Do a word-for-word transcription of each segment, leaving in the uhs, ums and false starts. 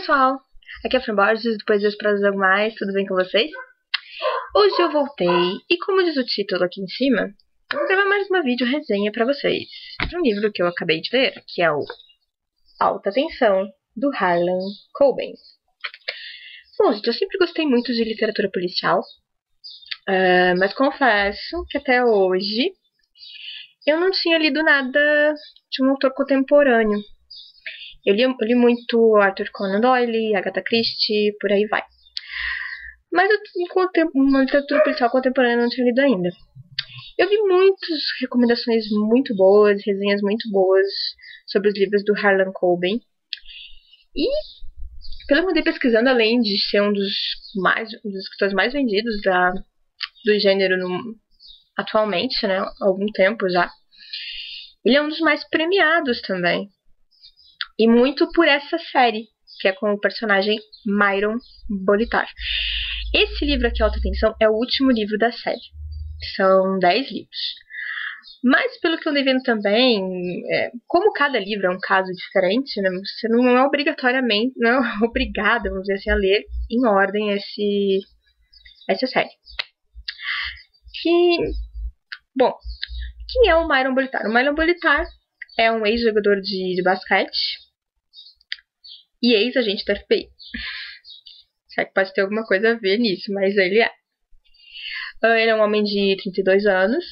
pessoal, aqui é a Fran Borges, do Poesias para Algo Mais, tudo bem com vocês? Hoje eu voltei, e como diz o título aqui em cima, eu vou gravar mais uma vídeo resenha para vocês, de um livro que eu acabei de ler, que é o Alta Tensão, do Harlan Coben. Bom, gente, eu sempre gostei muito de literatura policial, uh, mas confesso que até hoje eu não tinha lido nada de um autor contemporâneo. Eu li, eu li muito Arthur Conan Doyle, Agatha Christie, por aí vai. Mas eu, uma literatura policial contemporânea, não tinha lido ainda. Eu vi muitas recomendações muito boas, resenhas muito boas sobre os livros do Harlan Coben. E, pelo que eu andei pesquisando, além de ser um dos, mais, um dos escritores mais vendidos da, do gênero no, atualmente, né, há algum tempo já, ele é um dos mais premiados também. E muito por essa série, que é com o personagem Myron Bolitar. Esse livro aqui, Alta Tensão, é o último livro da série. São dez livros. Mas, pelo que eu andei vendo também, é, como cada livro é um caso diferente, né, você não é obrigatoriamente, não é obrigada, vamos dizer assim, a ler em ordem esse, essa série. Que, bom, quem é o Myron Bolitar? O Myron Bolitar é um ex-jogador de, de basquete e ex-agente da F B I. Será que pode ter alguma coisa a ver nisso, mas ele é. Ele é um homem de trinta e dois anos.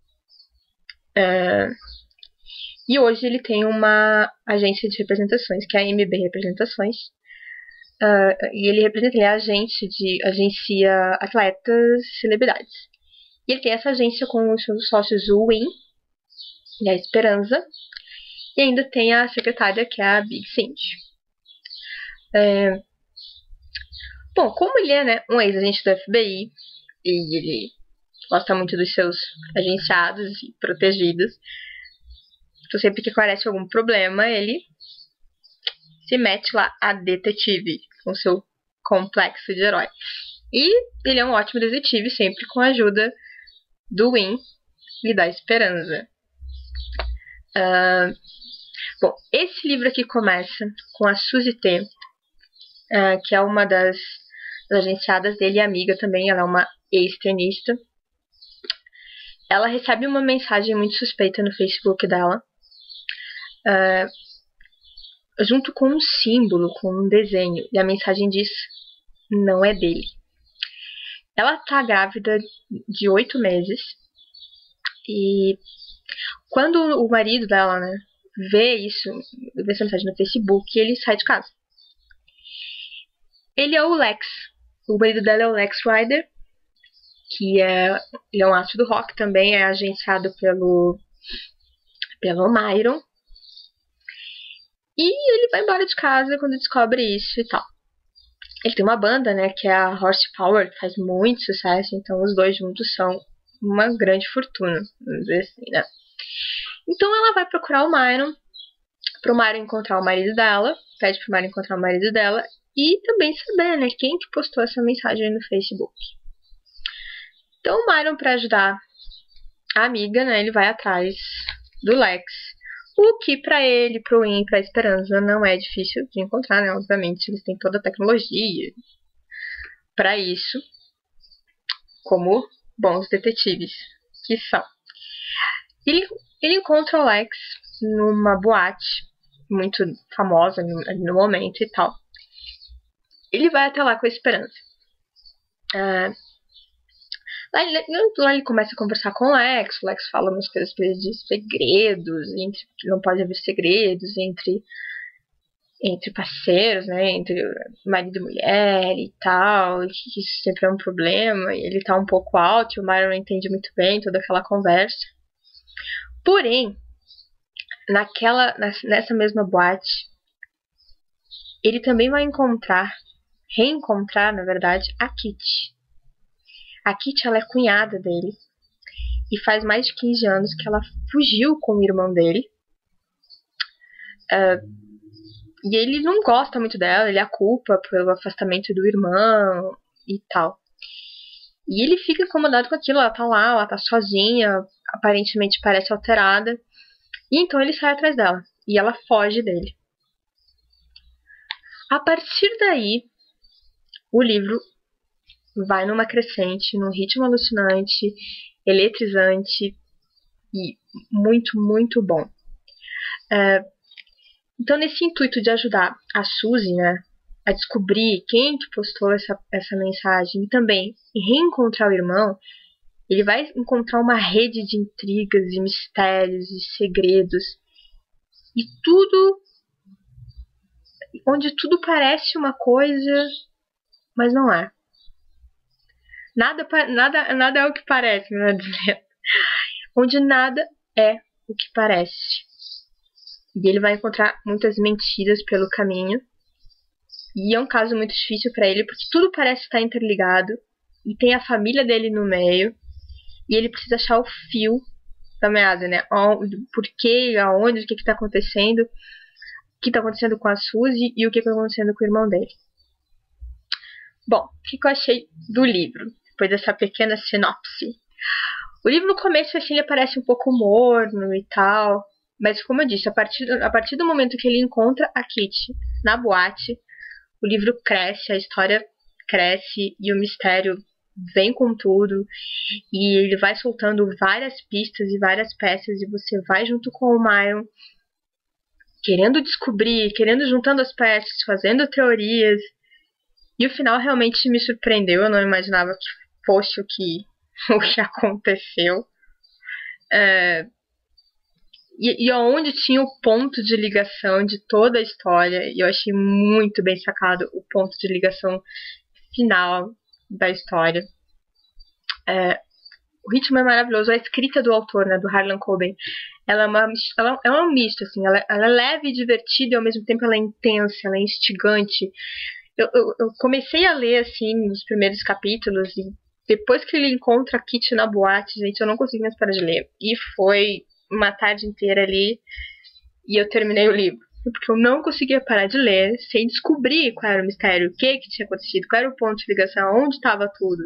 Uh, e hoje ele tem uma agência de representações, que é a M B Representações. Uh, e ele representa, ele é agente de, agencia atletas e celebridades. E ele tem essa agência com os seus sócios, o Win e a Esperanza. E ainda tem a secretária, que é a Big Cindy. É... Bom, como ele é, né, um ex-agente da F B I e ele gosta muito dos seus agenciados e protegidos, então sempre que aparece algum problema, ele se mete lá a detetive com seu complexo de herói. E ele é um ótimo detetive, sempre com a ajuda do Win e da Esperanza. Uh, bom, esse livro aqui começa com a Suzy T, Uh, que é uma das, das agenciadas dele e amiga também, ela é uma ex-tenista. Ela recebe uma mensagem muito suspeita no Facebook dela, uh, junto com um símbolo, com um desenho, e a mensagem diz: não é dele. Ela tá grávida de oito meses, e quando o marido dela, né, vê isso, vê essa mensagem no Facebook, ele sai de casa. Ele é o Lex. O marido dela é o Lex Rider, que é, ele é um astro do rock, também é agenciado pelo, pelo Myron. E ele vai embora de casa quando descobre isso e tal. Ele tem uma banda, né, que é a Horsepower, que faz muito sucesso, então os dois juntos são uma grande fortuna, vamos dizer assim, né. Então ela vai procurar o Myron, pro Myron encontrar o marido dela, pede pro Myron encontrar o marido dela, e também saber, né, quem que postou essa mensagem no Facebook. Então o Myron, para ajudar a amiga, né, ele vai atrás do Lex. O que para ele, pro Win e pra Esperança não é difícil de encontrar, né, obviamente eles têm toda a tecnologia para isso, como bons detetives que são. Ele, ele encontra o Lex numa boate muito famosa no, no momento e tal. Ele vai até lá com a Esperança. Uh, lá, ele, lá ele começa a conversar com o Lex. O Lex fala umas coisas de segredos, entre, que não pode haver segredos entre, entre parceiros, né? Entre marido e mulher e tal. Que isso sempre é um problema. E ele tá um pouco alto e o Myron não entende muito bem toda aquela conversa. Porém, naquela, nessa mesma boate, ele também vai encontrar reencontrar, na verdade, a Kitty. A Kitty, ela é cunhada dele e faz mais de quinze anos que ela fugiu com o irmão dele. Uh, e ele não gosta muito dela, ele a culpa pelo afastamento do irmão e tal. E ele fica incomodado com aquilo, ela tá lá, ela tá sozinha, aparentemente parece alterada. E então ele sai atrás dela e ela foge dele. A partir daí, o livro vai numa crescente, num ritmo alucinante, eletrizante e muito, muito bom. É, então, nesse intuito de ajudar a Suzy, né, a descobrir quem que postou essa, essa mensagem e também reencontrar o irmão, ele vai encontrar uma rede de intrigas e mistérios e segredos e tudo, onde tudo parece uma coisa, mas não é. Nada, nada, nada é o que parece, melhor dizendo. Onde nada é o que parece. E ele vai encontrar muitas mentiras pelo caminho. E é um caso muito difícil para ele, porque tudo parece estar interligado. E tem a família dele no meio. E ele precisa achar o fio da meada, né? Por quê, aonde, o que está acontecendo. O que está acontecendo com a Suzy e o que está acontecendo com o irmão dele. Bom, o que eu achei do livro? Depois dessa pequena sinopse. O livro no começo assim, ele parece um pouco morno e tal. Mas como eu disse, a partir, a partir do momento que ele encontra a Kitty na boate, o livro cresce, a história cresce e o mistério vem com tudo. E ele vai soltando várias pistas e várias peças e você vai junto com o Myron, querendo descobrir, querendo juntando as peças, fazendo teorias. E o final realmente me surpreendeu, eu não imaginava que fosse o que, o que aconteceu. É, e, e onde tinha o ponto de ligação de toda a história, e eu achei muito bem sacado o ponto de ligação final da história. É, o ritmo é maravilhoso, a escrita do autor, né, do Harlan Coben, ela é uma, ela é um misto, assim, ela, ela é leve e divertida e ao mesmo tempo ela é intensa, ela é instigante. Eu, eu, eu comecei a ler, assim, nos primeiros capítulos e depois que ele encontra a Kitty na boate, gente, eu não consegui mais parar de ler. E foi uma tarde inteira ali e eu terminei o livro. Porque eu não conseguia parar de ler sem descobrir qual era o mistério, o que, que tinha acontecido, qual era o ponto de ligação, onde estava tudo.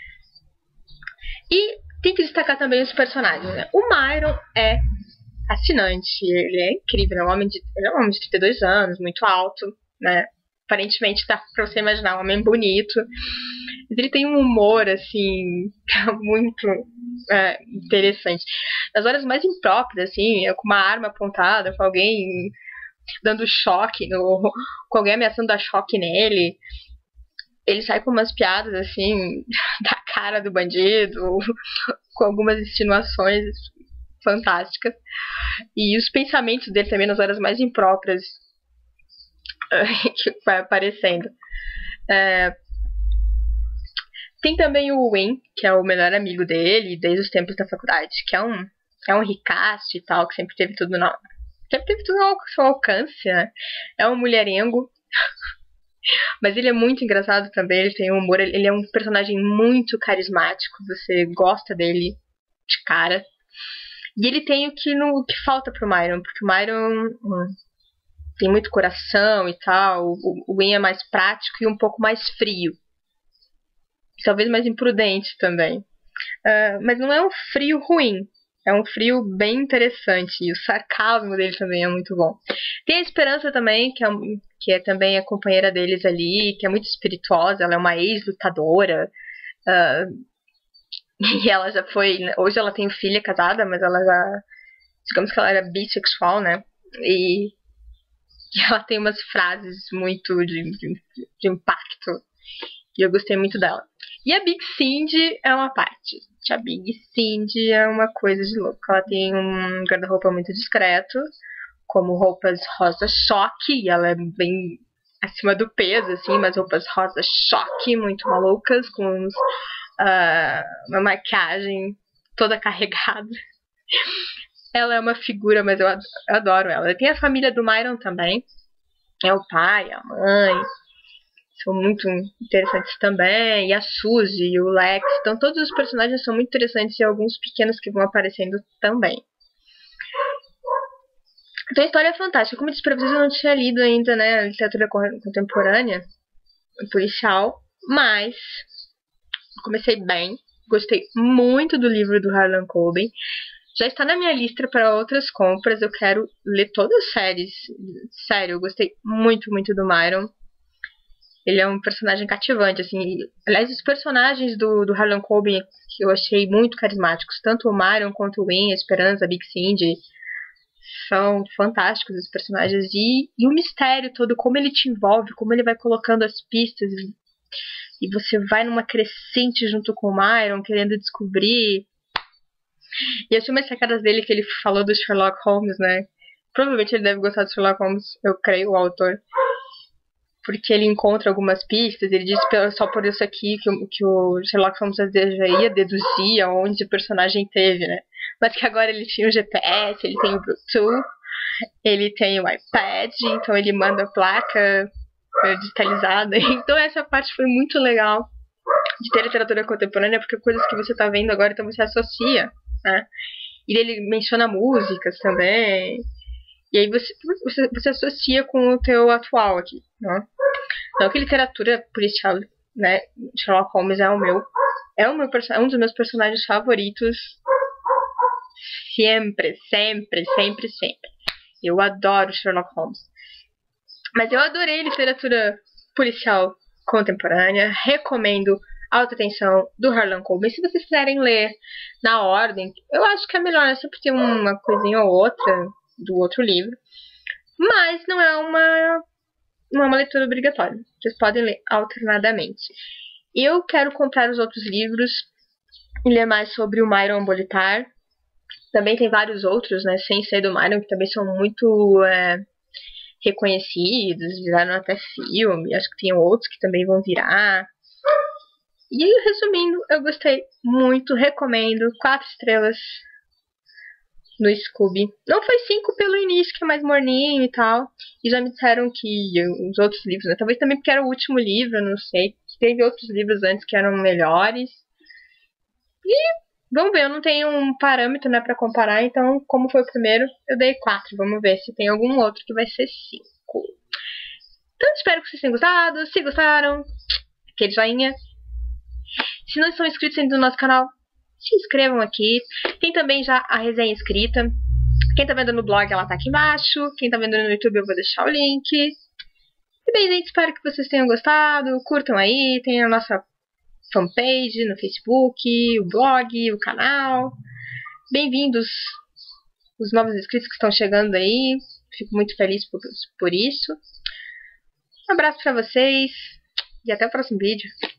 E tem que destacar também os personagens, né? O Myron é fascinante, ele é incrível, é um homem de, ele é um homem de trinta e dois anos, muito alto, né? Aparentemente dá pra você imaginar um homem bonito. Mas ele tem um humor, assim, muito é, interessante. Nas horas mais impróprias, assim, com uma arma apontada, com alguém dando choque, no, com alguém ameaçando dar choque nele, ele sai com umas piadas, assim, da cara do bandido, com algumas insinuações fantásticas. E os pensamentos dele também nas horas mais impróprias que vai aparecendo. É, tem também o Win, que é o melhor amigo dele desde os tempos da faculdade, que é um, é um ricaço e tal, que sempre teve tudo no, sempre teve tudo ao seu alcance, né? É um mulherengo, mas ele é muito engraçado também, ele tem um humor, ele é um personagem muito carismático, você gosta dele de cara. E ele tem o que, no, o que falta pro Myron, porque o Myron hum, tem muito coração e tal, o, o Win é mais prático e um pouco mais frio. Talvez mais imprudente também. Uh, mas não é um frio ruim. É um frio bem interessante. E o sarcasmo dele também é muito bom. Tem a Esperança também, que é, que é também a companheira deles ali, que é muito espirituosa. Ela é uma ex-lutadora. Uh, e ela já foi... Hoje ela tem filha casada, mas ela já... Digamos que ela era bissexual, né? E, e ela tem umas frases muito de, de, de impacto. E eu gostei muito dela. E a Big Cindy é uma parte. A Big Cindy é uma coisa de louco. Ela tem um guarda-roupa muito discreto, como roupas rosa choque, e ela é bem acima do peso, assim, mas roupas rosa choque, muito malucas, com uns, uh, uma maquiagem toda carregada. Ela é uma figura, mas eu adoro ela. Tem a família do Myron também. É o pai, a mãe. São muito interessantes também, e a Suzy, e o Lex, então todos os personagens são muito interessantes e alguns pequenos que vão aparecendo também. Então a história é fantástica, como eu disse pra vocês, eu não tinha lido ainda, né, a literatura contemporânea, policial, mas comecei bem, gostei muito do livro do Harlan Coben, já está na minha lista para outras compras, eu quero ler todas as séries, sério, eu gostei muito, muito do Myron. Ele é um personagem cativante, assim. Aliás, os personagens do, do Harlan Coben que eu achei muito carismáticos, tanto o Myron quanto o Win, a Esperança, a Big Cindy, são fantásticos os personagens. E, e o mistério todo, como ele te envolve, como ele vai colocando as pistas, e, e você vai numa crescente junto com o Myron, querendo descobrir. E eu achei umas sacadas dele que ele falou do Sherlock Holmes, né? Provavelmente ele deve gostar do Sherlock Holmes, eu creio, o autor. Porque ele encontra algumas pistas, ele diz só por isso aqui que, que o Sherlock Holmes ia deduzir aonde o personagem teve, né? Mas que agora ele tinha o G P S, ele tem o Bluetooth, ele tem o iPad, então ele manda a placa digitalizada. Então essa parte foi muito legal de ter literatura contemporânea, porque coisas que você tá vendo agora, então você associa, né? E ele menciona músicas também. E aí você, você, você associa com o teu atual aqui, né? Não que literatura policial, né? Sherlock Holmes é o meu, é, o meu, é um dos meus personagens favoritos. Sempre, sempre, sempre, sempre. Eu adoro Sherlock Holmes. Mas eu adorei literatura policial contemporânea. Recomendo Alta Tensão, do Harlan Coben. Se vocês quiserem ler na ordem, eu acho que é melhor, né? Sempre ter uma coisinha ou outra do outro livro. Mas não é uma, não é uma leitura obrigatória. Vocês podem ler alternadamente. Eu quero comprar os outros livros e ler mais sobre o Myron Bolitar. Também tem vários outros, né, sem ser do Myron, que também são muito é, reconhecidos, viraram até filme. Acho que tem outros que também vão virar. E aí, resumindo, eu gostei muito, recomendo. Quatro estrelas no Scooby. Não foi cinco pelo início, que é mais morninho e tal. E já me disseram que os outros livros, né, talvez também porque era o último livro, não sei. Teve outros livros antes que eram melhores. E vamos ver, eu não tenho um parâmetro, né, pra comparar, então, como foi o primeiro, eu dei quatro. Vamos ver se tem algum outro que vai ser cinco. Então, espero que vocês tenham gostado. Se gostaram, aquele joinha. Se não estão inscritos ainda no nosso canal, se inscrevam aqui. Tem também já a resenha escrita. Quem tá vendo no blog, ela tá aqui embaixo. Quem tá vendo no YouTube, eu vou deixar o link. E bem, gente, espero que vocês tenham gostado. Curtam aí, tem a nossa fanpage no Facebook, o blog, o canal. Bem-vindos os novos inscritos que estão chegando aí. Fico muito feliz por, por isso. Um abraço pra vocês e até o próximo vídeo.